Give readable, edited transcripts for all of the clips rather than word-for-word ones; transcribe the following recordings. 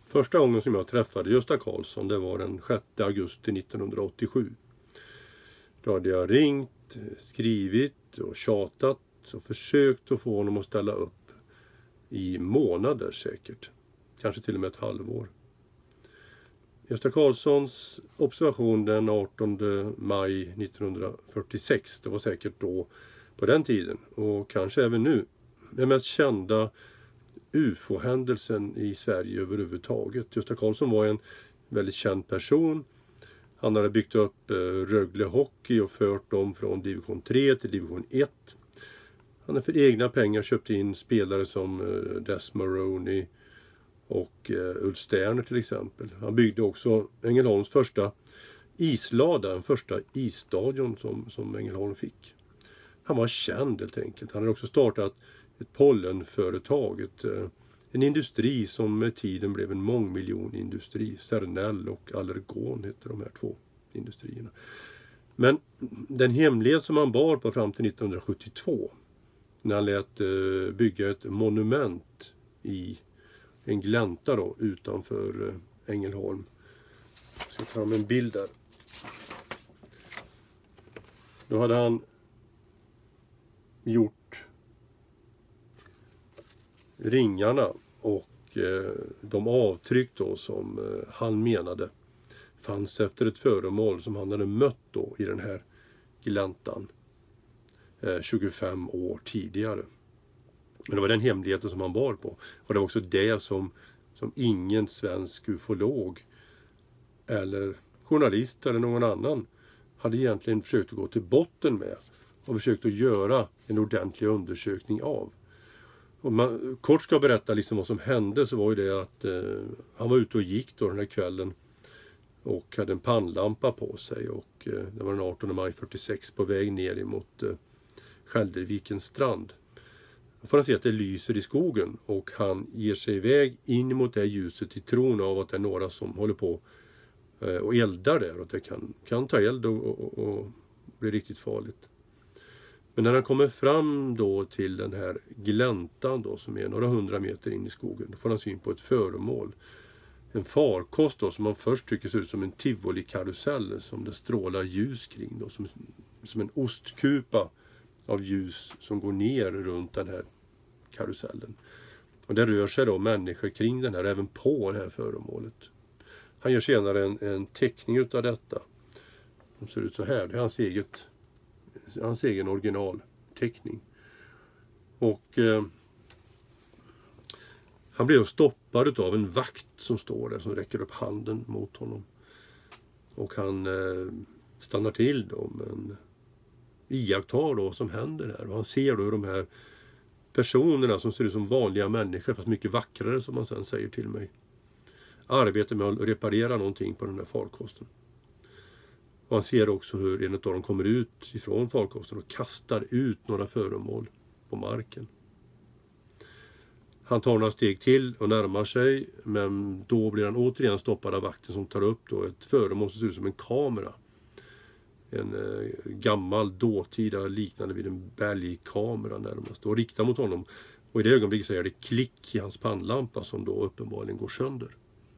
Första gången som jag träffade Gösta Karlsson, det var den 6 augusti 1987. Då hade jag ringt, skrivit och tjatat och försökt att få honom att ställa upp i månader säkert. Kanske till och med ett halvår. Gösta Karlssons observation den 18 maj 1946, det var säkert då på den tiden och kanske även nu, den mest kända UFO-händelsen i Sverige överhuvudtaget. Gösta Karlsson var en väldigt känd person. Han hade byggt upp Rögle Hockey och fört dem från division 3 till division 1. Han hade för egna pengar köpt in spelare som Des Maroney och Ulf Sterner till exempel. Han byggde också Ängelholms första islada, den första isstadion som Ängelholm fick. Han var känd helt enkelt. Han hade också startat ett pollenföretag, en industri som med tiden blev en mångmiljonindustri. Cernel och Allergon heter de här två industrierna. Men den hemlighet som han bar på fram till 1972, när han lät bygga ett monument i en glänta då, utanför Ängelholm. Jag ska ta fram en bild där. Då hade han gjort ringarna och de avtryck då som han menade fanns efter ett föremål som han hade mött då i den här gläntan 25 år tidigare. Men det var den hemligheten som han bar på. Och det var också det som ingen svensk ufolog eller journalist eller någon annan hade egentligen försökt att gå till botten med och försökt att göra en ordentlig undersökning av. Om man kort ska berätta liksom vad som hände, så var ju det att han var ute och gick då den här kvällen och hade en pannlampa på sig, och det var den 18 maj 46 på väg ner emot Skäldervikens strand. Då får han se att det lyser i skogen och han ger sig iväg in mot det ljuset i tron av att det är några som håller på och eldar där, och att det kan ta eld och bli riktigt farligt. Men när han kommer fram då till den här gläntan då, som är några 100 meter in i skogen, då får han syn på ett föremål. En farkost då, som man först tycker ser ut som en tivoli-karusell som det strålar ljus kring då, som en ostkupa av ljus som går ner runt den här karusellen. Och det rör sig då människor kring den här, även på det här föremålet. Han gör senare en teckning utav detta. Som ser ut så här. Det är hans egen originalteckning. Och han blir stoppad av en vakt som står där, som räcker upp handen mot honom. Och han stannar till då, men iakttar då vad som händer här. Och han ser då hur de här personerna som ser ut som vanliga människor, fast mycket vackrare som man sen säger till mig, arbetar med att reparera någonting på den här farkosten. Och han ser också hur en av dem kommer ut ifrån farkosten och kastar ut några föremål på marken. Han tar några steg till och närmar sig, men då blir han återigen stoppad av vakten som tar upp då ett föremål som ser ut som en kamera. En gammal dåtida liknande vid en bergkamera närmast. Och riktar mot honom. Och i det ögonblicket så är det klick i hans pannlampa som då uppenbarligen går sönder.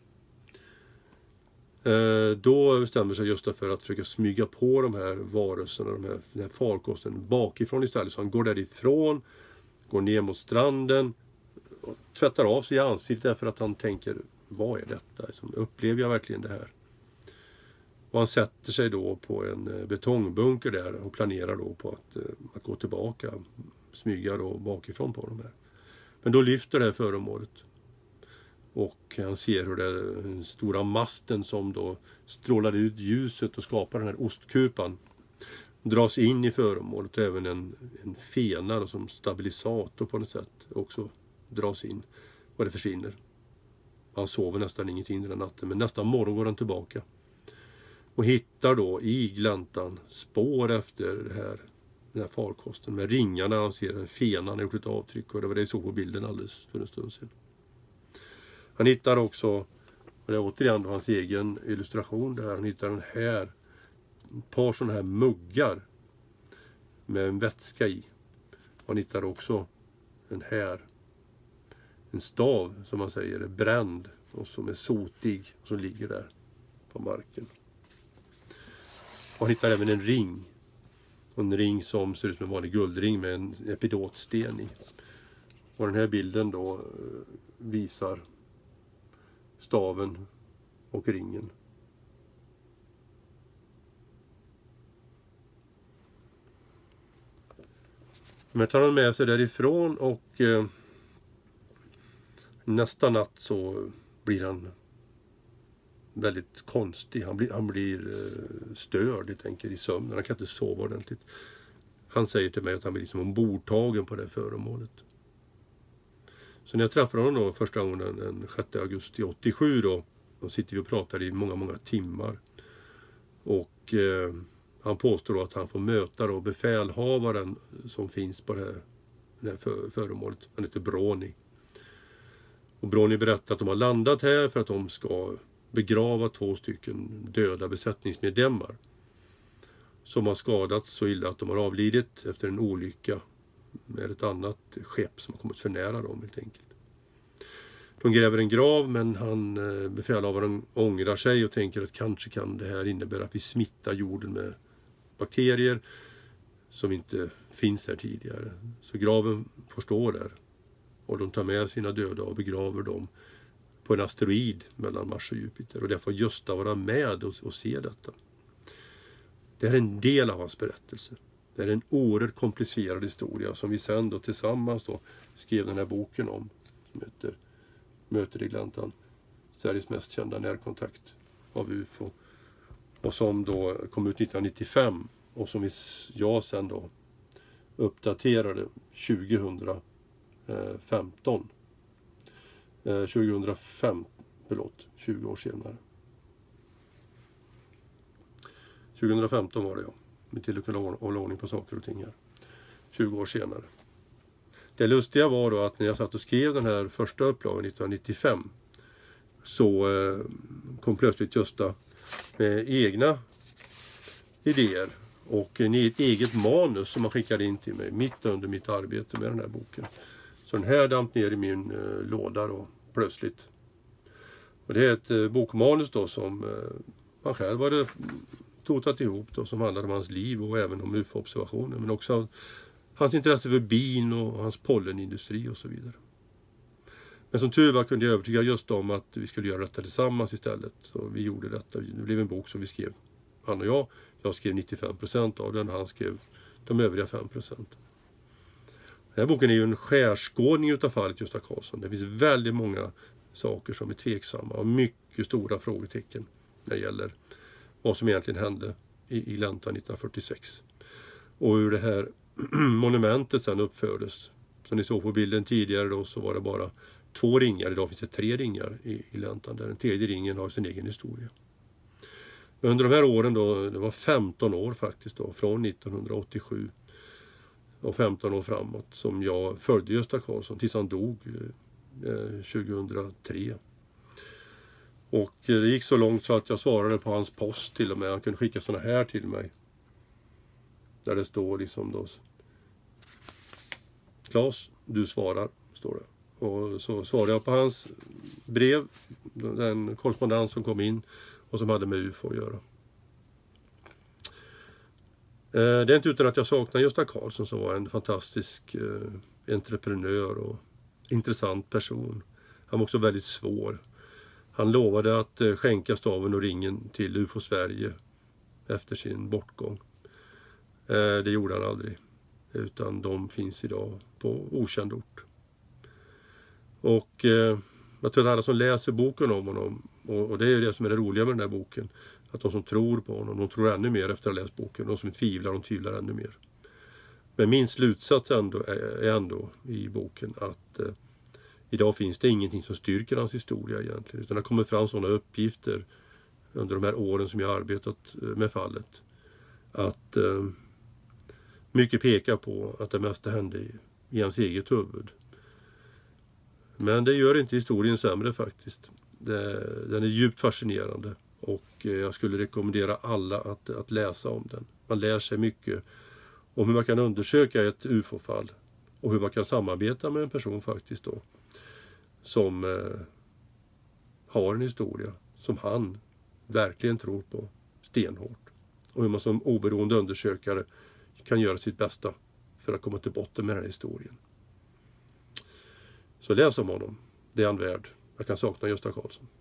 Då bestämmer sig Gösta för att försöka smyga på de här varelserna, den här farkosten bakifrån istället. Så han går därifrån, går ner mot stranden och tvättar av sig i ansiktet därför att han tänker, vad är detta? Upplever jag verkligen det här? Och han sätter sig då på en betongbunker där och planerar då på att gå tillbaka, smyga då bakifrån på de här. Men då lyfter det här föremålet. Och han ser hur den stora masten som då strålar ut ljuset och skapar den här ostkupan dras in i föremålet, och även en fena som stabilisator på något sätt också dras in, och det försvinner. Han sover nästan ingenting den natten, men nästa morgon går han tillbaka och hittar då i gläntan spår efter den här farkosten med ringarna. Han ser en fena, han har gjort ett avtryck, och det var det jag såg på bilden alldeles för en stund sedan. Han hittar också, och det är återigen hans egen illustration där, han hittar den här, ett par sådana här muggar med en vätska i. Han hittar också den här en stav som man säger är bränd och som är sotig och som ligger där på marken. Och han hittar även en ring. En ring som ser ut som en vanlig guldring med en epidotsten i. Och den här bilden då visar staven och ringen. Men tar han med sig därifrån och nästa natt så blir han väldigt konstig. Han blir störd helt enkelt i sömnen. Han kan inte sova ordentligt. Han säger till mig att han blir liksom ombordtagen på det föremålet. Så när jag träffade honom då första gången den 6 augusti 87 då sitter vi och pratar i många timmar. Och han påstår att han får möta då befälhavaren som finns på det här föremålet. Han heter Brony. Och Brony berättar att de har landat här för att de ska begrava 2 stycken döda besättningsmedlemmar. Som har skadats så illa att de har avlidit efter en olycka med ett annat skepp som har kommit för nära dem helt enkelt. De gräver en grav, men befälhavaren ångrar sig och tänker att kanske kan det här innebära att vi smittar jorden med bakterier som inte finns här tidigare. Så graven får stå där och de tar med sina döda och begraver dem på en asteroid mellan Mars och Jupiter. Och där får Gösta vara med och se detta. Det här är en del av hans berättelse. Det är en oerhört komplicerad historia som vi sen då tillsammans då skrev den här boken om. Som heter Möter i gläntan. Sveriges mest kända närkontakt av UFO. Och som då kom ut 1995. Och som jag sen då uppdaterade 2015. 20 år senare. 2015 var det ja. Med till att kunna hålla ordning på saker och ting här. 20 år senare. Det lustiga var då att när jag satt och skrev den här första upplagan 1995 så kom plötsligt Gösta med egna idéer och ett eget manus som han skickade in till mig mitt under mitt arbete med den här boken. Så den här damp ner i min låda då plötsligt. Och det är ett bokmanus då som han själv hade totat ihop då, som handlar om hans liv och även om UFO-observationer, men också hans intresse för bin och hans pollenindustri och så vidare. Men som tur var kunde jag övertyga just om att vi skulle göra detta tillsammans istället. Så vi gjorde detta. Det blev en bok som vi skrev, han och jag. Jag skrev 95% av den och han skrev de övriga 5%. Den här boken är ju en skärskådning utav fallet Gösta Karlsson. Det finns väldigt många saker som är tveksamma och mycket stora frågetecken när det gäller vad som egentligen hände i Gläntan 1946. Och hur det här monumentet sen uppfördes. Som ni såg på bilden tidigare då så var det bara 2 ringar. Idag finns det 3 ringar i Gläntan där den tredje ringen har sin egen historia. Men under de här åren då, det var 15 år faktiskt då, från 1987 och 15 år framåt som jag följde Gösta Karlsson tills han dog 2003. Och det gick så långt så att jag svarade på hans post till och med. Han kunde skicka såna här till mig. Där det står liksom då: Claes, du svarar, står det. Och så svarade jag på hans brev, den korrespondens som kom in och som hade med UFO att göra. Det är inte utan att jag saknar Gösta Karlsson som var en fantastisk entreprenör och intressant person. Han var också väldigt svår. Han lovade att skänka staven och ringen till UFO Sverige efter sin bortgång. Det gjorde han aldrig. Utan de finns idag på okänd ort. Och jag tror att alla som läser boken om honom, och det är ju det som är det roliga med den här boken, att de som tror på honom, de tror ännu mer efter att ha läst boken. De som tvivlar, de tvivlar ännu mer. Men min slutsats är ändå i boken att idag finns det ingenting som styrker hans historia egentligen. Utan det kommer fram sådana uppgifter under de här åren som jag har arbetat med fallet. Att mycket pekar på att det mesta hände i hans eget huvud. Men det gör inte historien sämre faktiskt. Den är djupt fascinerande. Och jag skulle rekommendera alla att läsa om den. Man lär sig mycket om hur man kan undersöka ett UFO-fall. Och hur man kan samarbeta med en person faktiskt då. som har en historia som han verkligen tror på stenhårt. Och hur man som oberoende undersökare kan göra sitt bästa för att komma till botten med den här historien. Så läs om honom. Det är han värd. Jag kan sakna Gösta Karlsson.